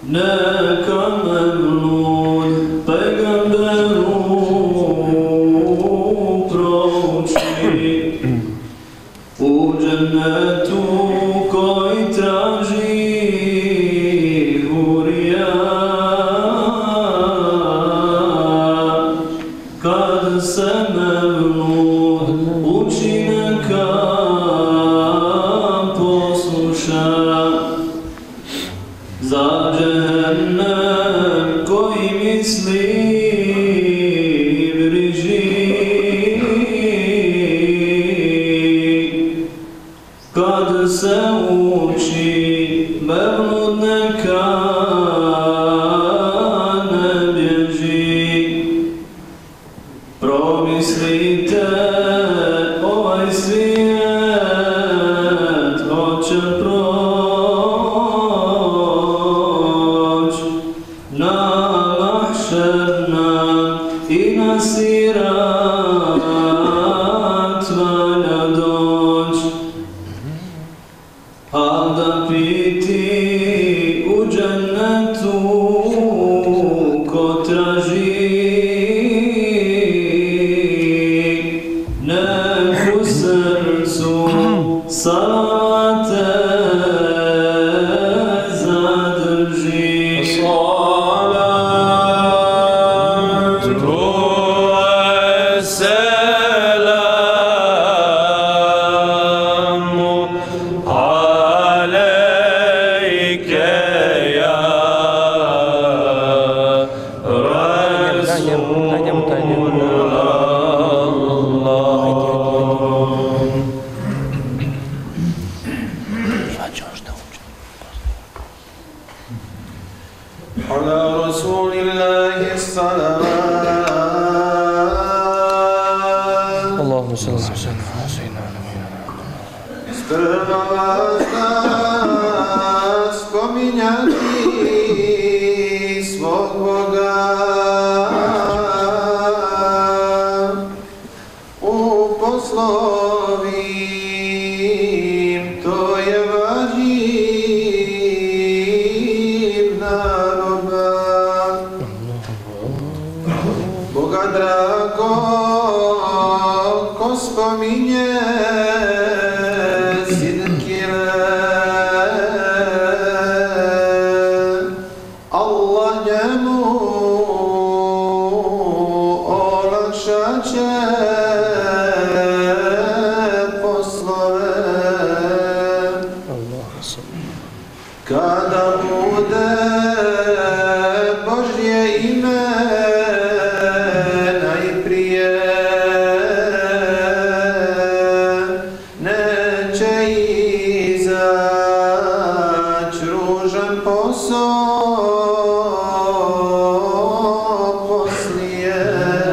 neka Mevlud pejgamberu prouči u džennetu koji traži hurija. Kad se Mevlud uči neka posluša, za džehennem koji misli briži. Kad se uči Mevlud neka ne bježi. Promislite, ovaj svijet hoće proć, na mahšer nam i na sirat valja doć. A da piti u džennetu ko traži, nek u srcu salavate zadrži. Spominjati svog Boga u poslovim, to je vađib naroda. Boga drago ko spominje kada bude Božje ime najprije, neće izać ružan posao poslije.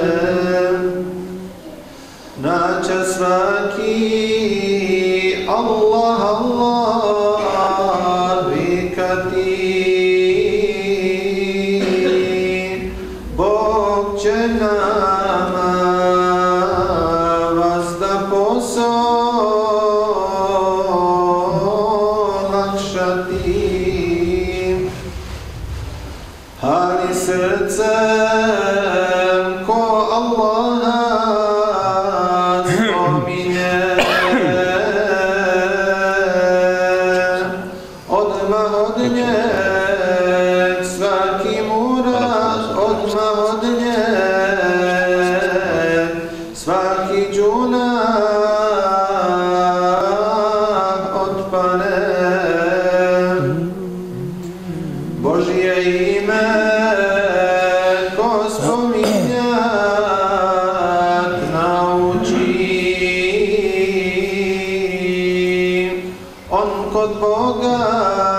Naća svaki Allah, Allah vikati, Bog će nama vazda posao lakšati. Ali srcem ko Allaha spominje, odmah od njeg svaki murad, odmah od njeg svaki džunak otpane. Božje ime ko spominjat nauči, on kod Boga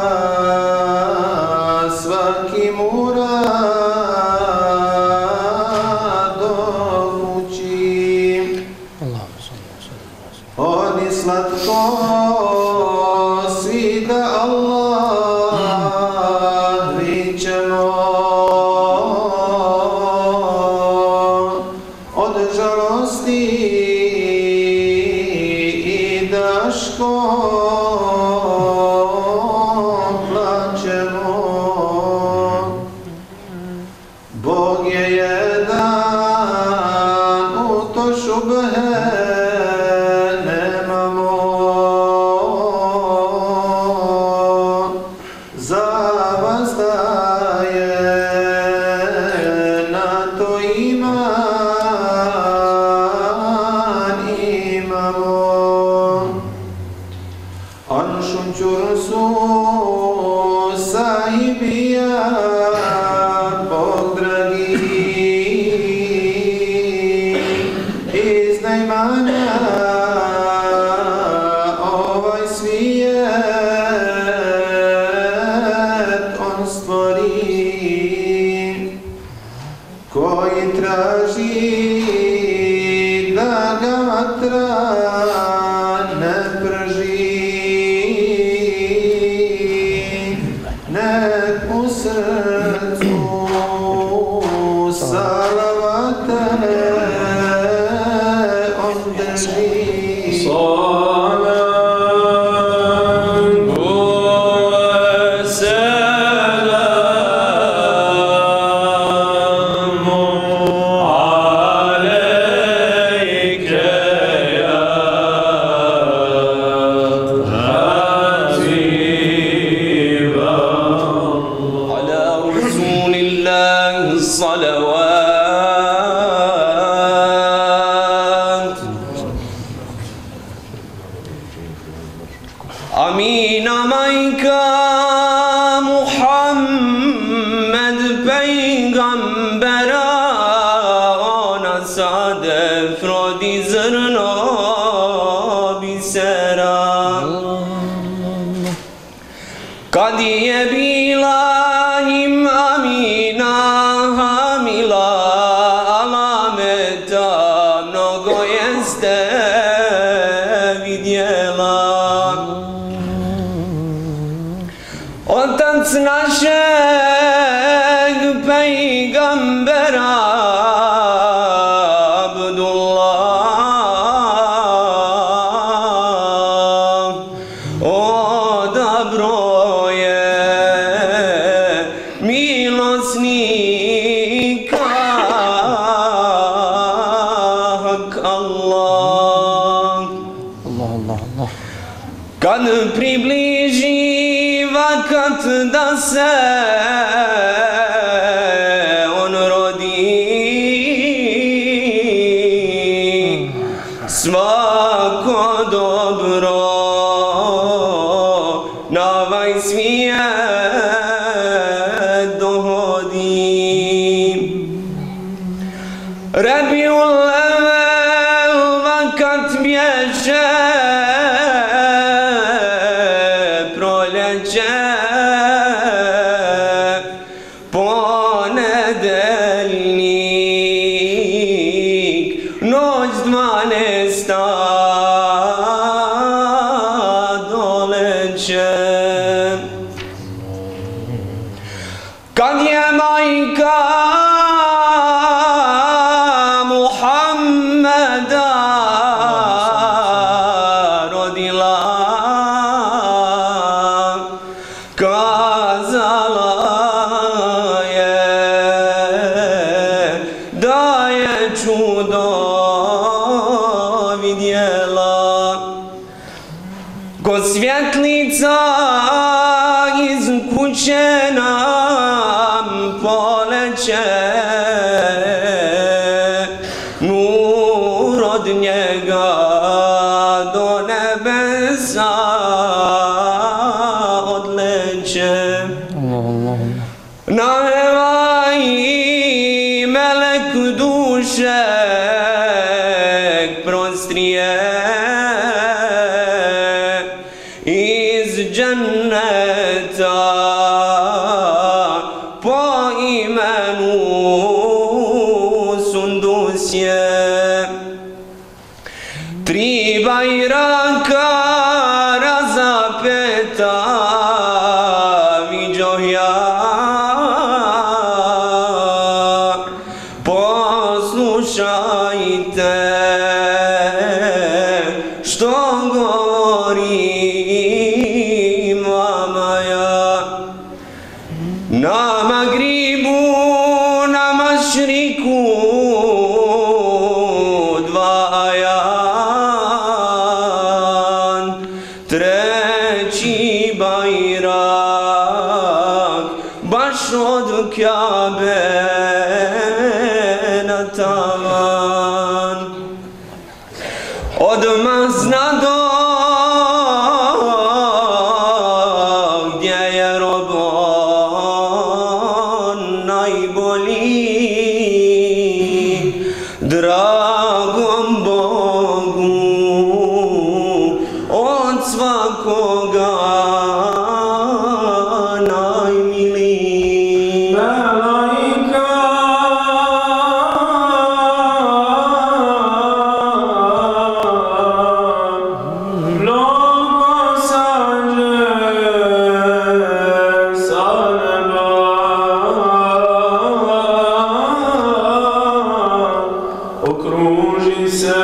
svaki murad dokući. Oni slatko svi da Allah vičemo, od žalosti i daško plačemo. Bog dragi, iz najmanja ovaj svijet on stvori, koji traži da ga vatra ne prži, nek u srcu salavate on drži. Amina majka Muhammed pejgambera, ona sade frodi zrno bisera. Kad je bila im Amina hamila, alameta mnogo jeste vidjela. Otac našeg pejgambera Abdullah odabro je milosnika hak Allah. Kad približi vakat da se on rodi, svako dobro na ovaj svijet dohodi. Rabiul Awwal vakat bježe, ponedeljnik, noć 12. doleće. Kad je majka Muhammeda rodila, kazala je da je čudo vidjela. Ko svjetlica iz kuće nam poleće, nur od njega do nebesa odleće. Nahevaj melek duše prostrije iz dženneta po imenu Sundusje. 3 bajraka razapeta viđoh ja, poslušajte što govorim vama ja. Na magribu, na mašriku 2 ajan, 3. bajrak baš od Kjabe na tavan. Odmah znado gdje je rob voli dragom Bogu od svakoga najmiliji. Melaika mnogo sađe sa neba, okruži se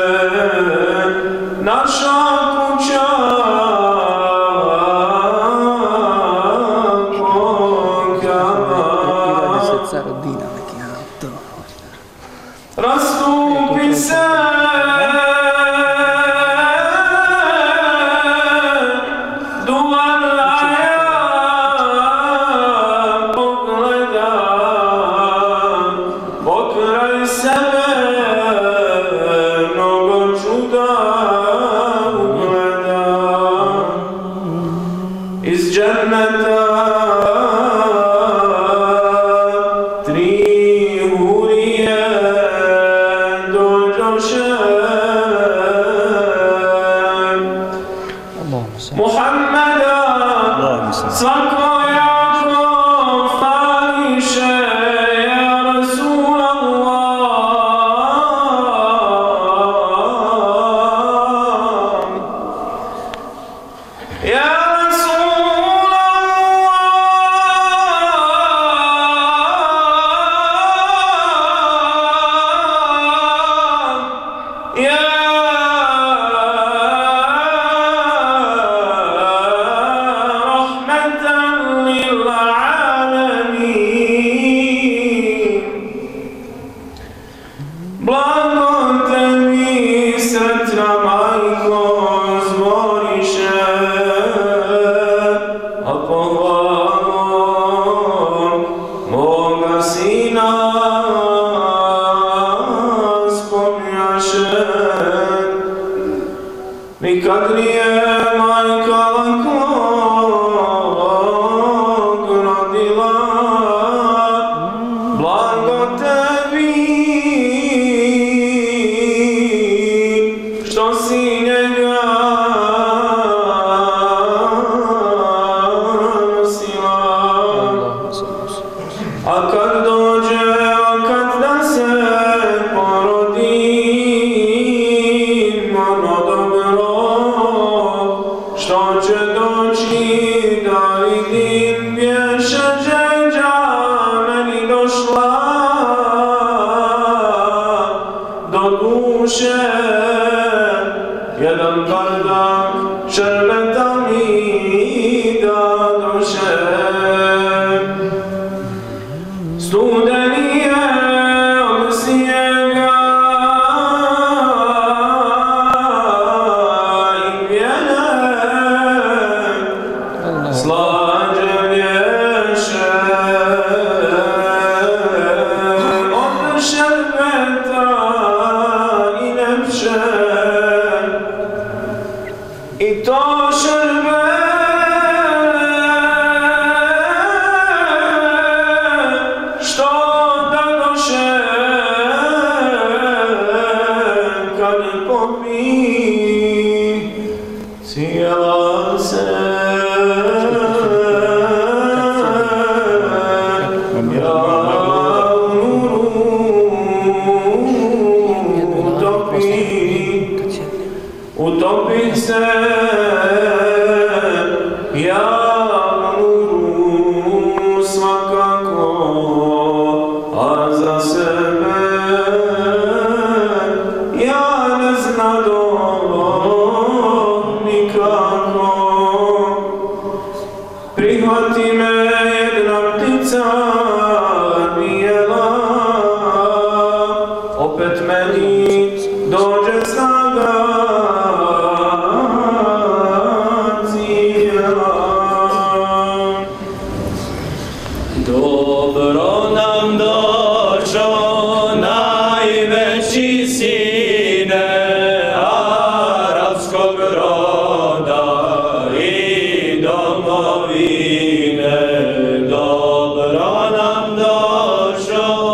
naša kuća rastupi se duvarlaja pogleda pokraj sebe mnogo čuda ugleda iz dženneta Muhammeda svakojako fališe, ja Rasulallah, ja Rasulallah, ya blago tebi srećna majko zboriše, a pohvalom moga sina spomnjaše. Nikad nije majka lakog rodila, blago tebi što si njega nosila. A kad dođe, a kad da se porodim, ono dobro što će doći da vidim, vješa džeđa meni došla do duše. Jedan bardak šerbeta mi da doše, studeni je od snijega i pjene, slađe vješe od šerbeta i ljepše. I to šerbet što da doše, kad popim cijela se ja utopi se ja nuru svakako, a za sebe ja ne znadom nikako. Prihvati me jedna ptica bijela, opet meni dođe snaga cijela. Dobro nam došao najveći sine arapskog roda i domovine. Dobro nam došao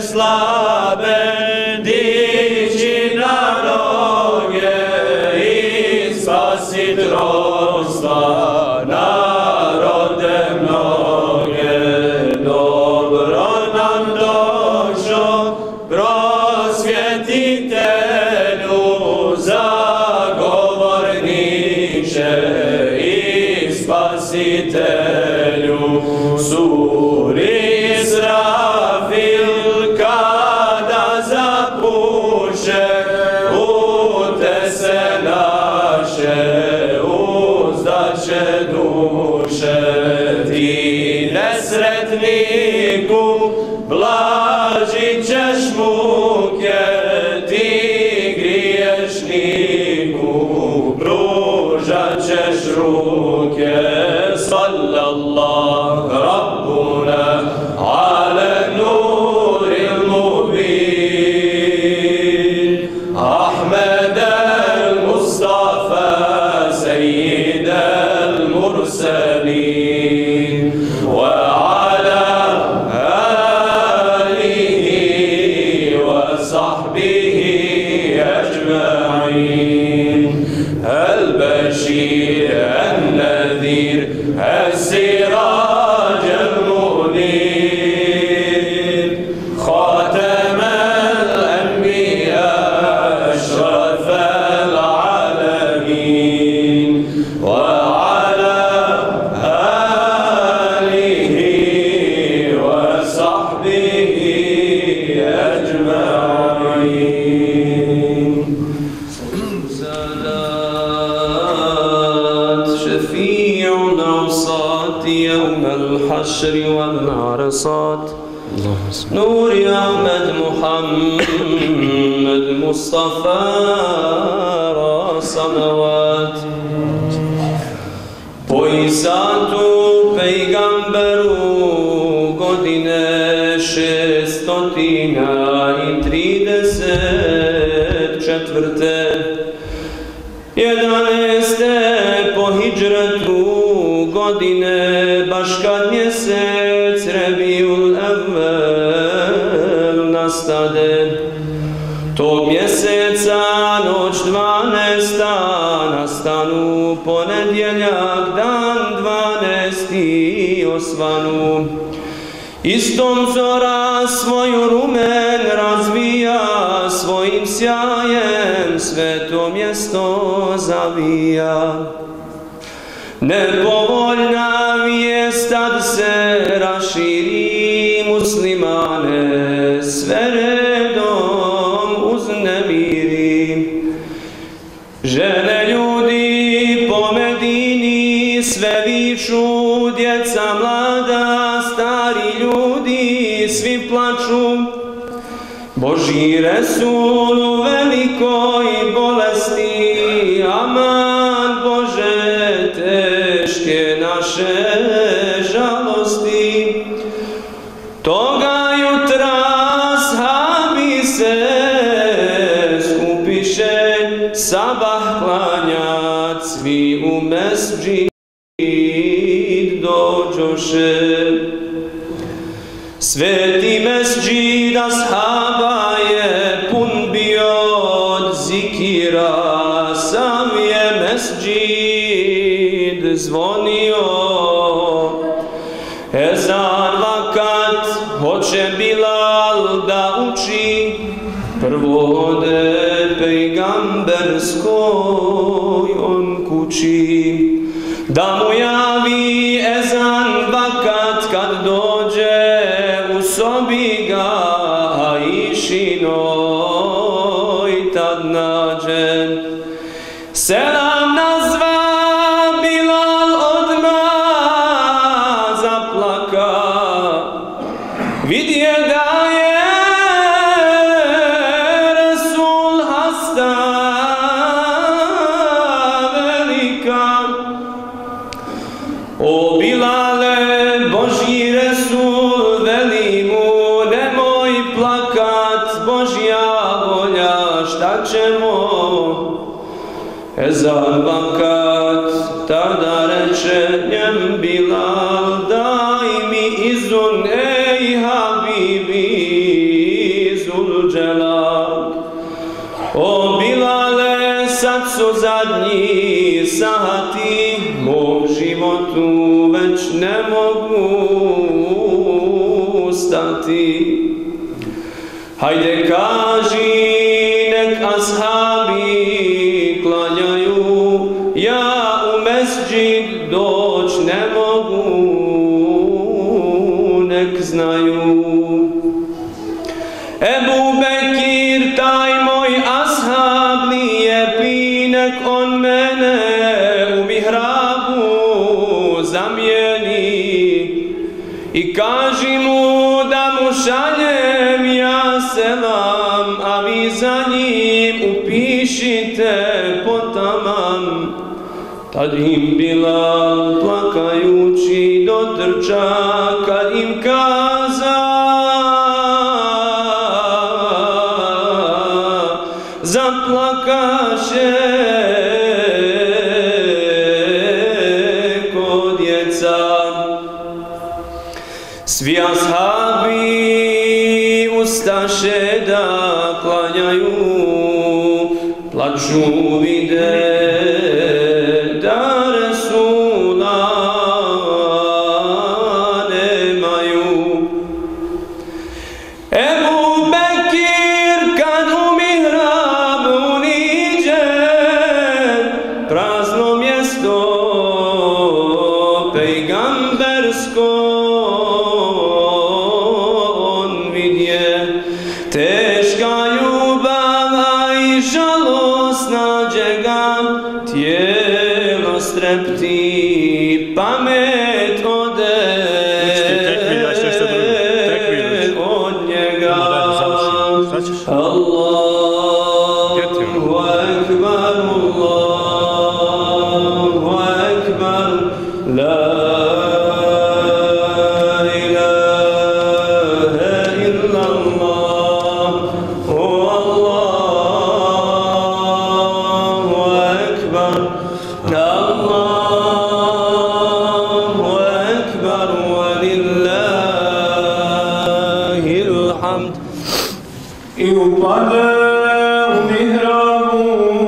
slabe dići na noge i spasit rodstva narode mnoge. Dobro nam došo prosvjetitelju, zagovorniče i spasitelju. Suri Israfil kada zapuše, utese naše uzdaće duše. Ti nesretniku blažit ćeš muke, ti griješniku pružat ćeš ruke. Sallallahu Rabbuna ala nuril mubin, Ahmed al-Mustafa Sayyid al-Mursalin, wa ala alihi wa sahbihi ajma'in. Al-Bashir al-Nadhir السراج المنير، خاتم الأنبياء أشرف العالمين، وعلى آله وصحبه أجمعين. سادات شفيع الأوساط يوم الحشر والعرصات، نور أحمد محمد مصطفى صلوات. Po Isatu pejgamberu godine 634. 11. po hidžretu godine, baš kad mjesec Rebiul Evvel nastade. Tog mjeseca noć 12. nastanu, ponedjeljak dan 12. osvanu. Istom zora svoju rumen razvija, svojim sjajem sveto mjesto zavija. Nepovoljna vijest tad se raširi, muslimane sve redom uznemiri. Žene ljudi po Medini sve viču, djeca mlada, stari ljudi svi plaču. Božji Resul u velikoj bolesti, aman Bože teške naše žalosti. Toga jutra ashabi se skupiše, sabah klanjat svi u mesdžid dođoše. Sveti mesdžid ashaba je pun bio od zikira, sam je mesdžid zvonio. Ezan vakat hoće Bilal da uči, prvo ode pejgamberskoj on kući. Da mu javi ezan vakat kad dođe, u sobi ga Aishinoj tad nađe. Selam nazva Bilal odmah zaplaka, vidje da je Resul hasta velika. O Bilale, Božji Resul veli mu, nemoj plakat, Božja volja, šta ćemo? Ezan vakat, tada reče njem Bilal, daj mi izun, ej Habibi, Zulđelal. O Bilale, sad su zadnji sati, mog životu već ne mogu stati. Hajde kaži, nek ashabi klanjaju, ja u mesdžid doć ne mogu, nek znaju. Ebu Bekir, taj moj ashab lijepi, nek on mene u mihrabu zamijeni i kaži mu da mu šaljem ja selam, a vi za njim upišite potamam. Tad im Bilal plakajući dotrča, kad im kaza zaplakaše ko djeca. Svi ashabi ustaše da klanjaju, plaču vide da Resula nemaju. Ebu Bekir kad u mihrab uniđe, prazno mjesto pejgambersko on vidje. Teška ljubav, a i žalost nađe ga, tijelo strepti, pamet ode od njega. Allahu ekbar, Allahu ekbar, la ilahe illallah, Allahu ekbar, Allahu ekbar, walillahil hamd. I upade u mihrabu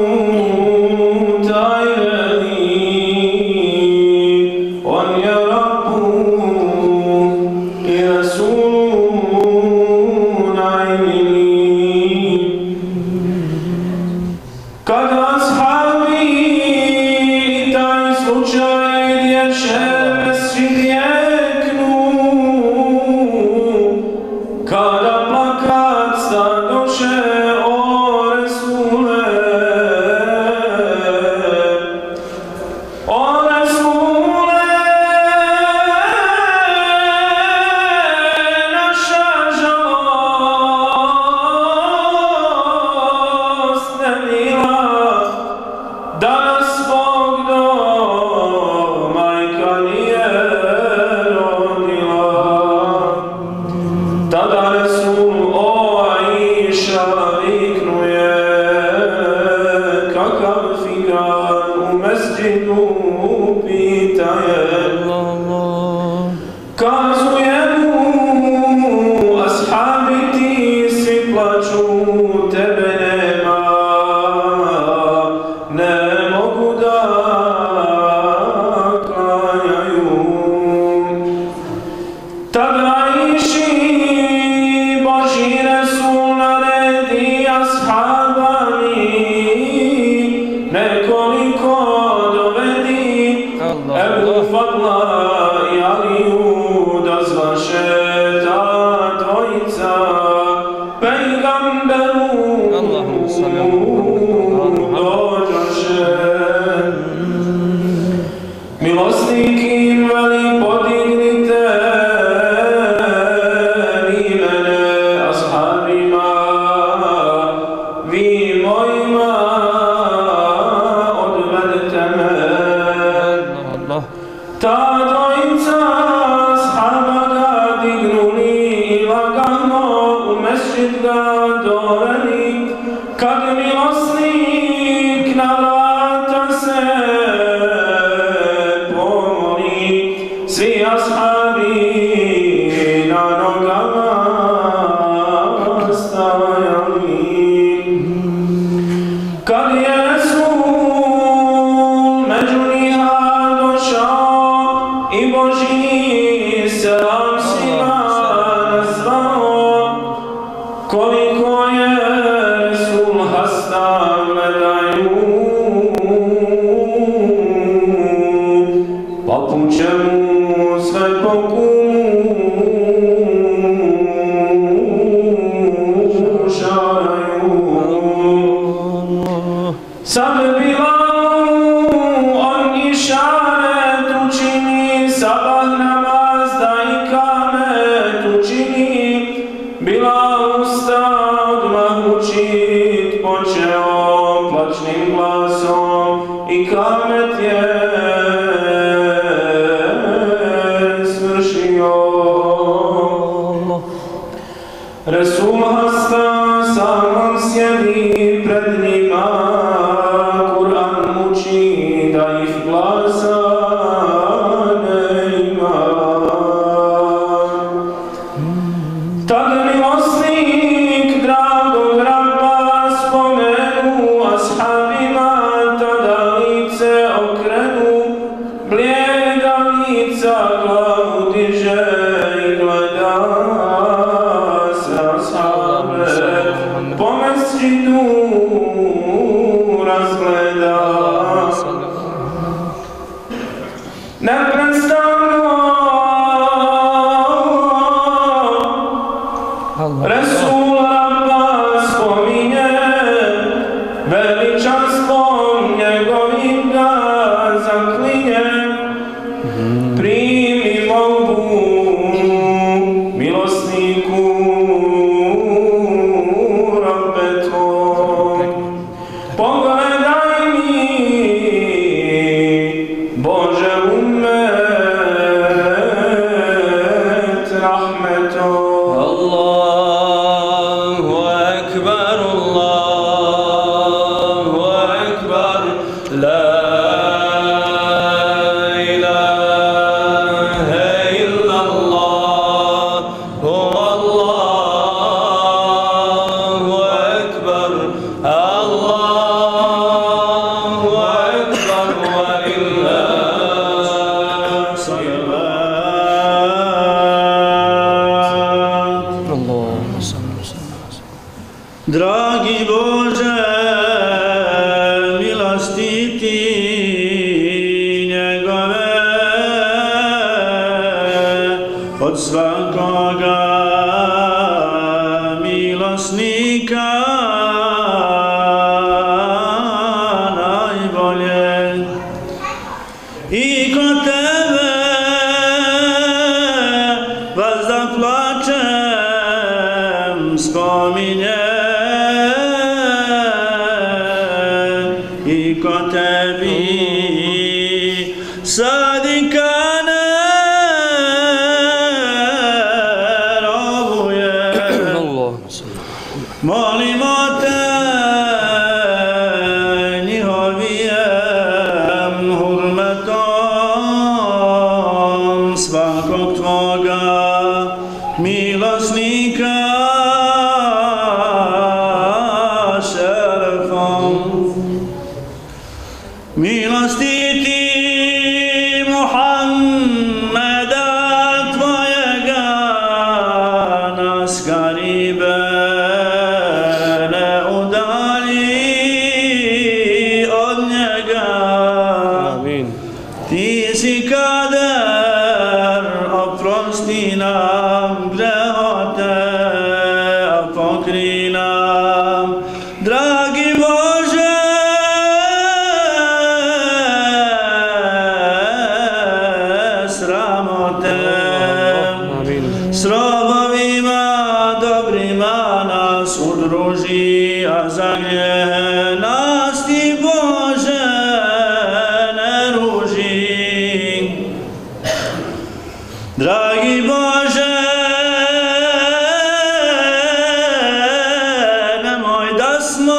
taj veli, on je Rabbu i Rasulu najmiliji. Kad ashabi taj slučaj dječe svidjeknu, kada plakat stadoše o Resule, o Resule, naša žalost nemila, da nas Bog do majka nije rodila. Tada Resul o Aisha viknuje, kakav figan u mesdžidu pitaje. Kazuje mu ashabi ti svi plaču, tebe nema, ne mogu da klanjaju. Tada Aiši Božji Resul naredi ashabami, nekoliko dovedi, Ebu Fadla i Aliju, da zvaše ta dvojica pejgamberu dođoše. Milosnik im veli, podignite vi mene ashabima, vi mojima odvedete me. Ta dvojica ashaba ga dignuli i lagano u mesdžid ga doveli. Kad milosnik na vrata se pomoli, svi ashabi na nogama stali. koje Resul hasta gledaju, poput će mu sve pokušaju. Sad Bilalu on išaret učini, sabah namaz da ikamet učini. Bilal usta odmah učit počeo plačnim glasom, ikamet je svršio. Resul hasta sam on sjedi pred njima, Kur'an uči da ih glasa ne ima. Tad milosnik dragog Rabba spomenu, ashabima tada lice okrenu, blijeda lica glavu diže i gleda se ashabe, po mesdžidu razgleda. Neprestano Resul Rabba spominje, veličanstvom njegovim ga zaklinje. Primi molbu milosniku Rabbe tvoj, pogledaj mi Bože umet rahmetom. Allahu Ekber, Allahu Ekber, la ilahe illallah, Allahu Ekber, Allahu Ekber, wa lillahi Dragi Bože, milosti ti njegove od svakoga milosnika najbolje. I kod tebe vas zaplačem spominjem, i kod tebi sad i kane robujem. Molimo te njihovijem hurmetom svakog tvoga milosnika šerefom. Milosti ti Muhammeda tvojega nas garibe ne udalji od njega. Amin. Ti si kader, oprosti nam grehote, a pokri nam, dragi Bože, sramote. S robovima dobrima nas udruži, a za grijehe nas ti Bože ne ruži. Dragi Bože, nemoj da smo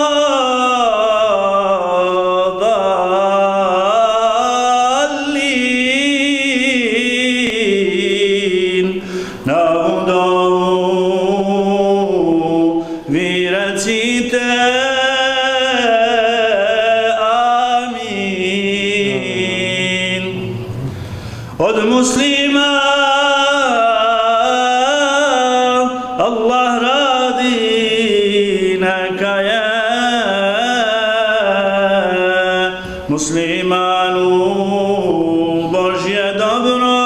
dalin na budovu, vi recite muslimanu Božje dobro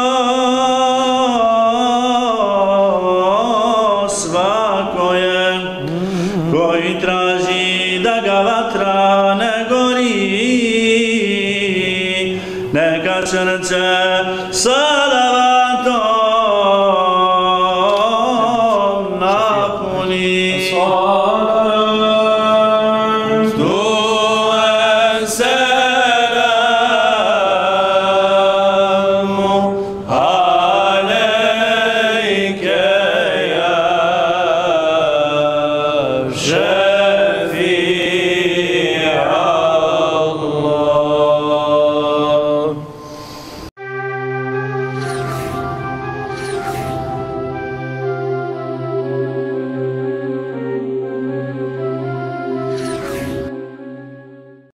svakoje koji traži da ga vatra ne gori, neka srce sa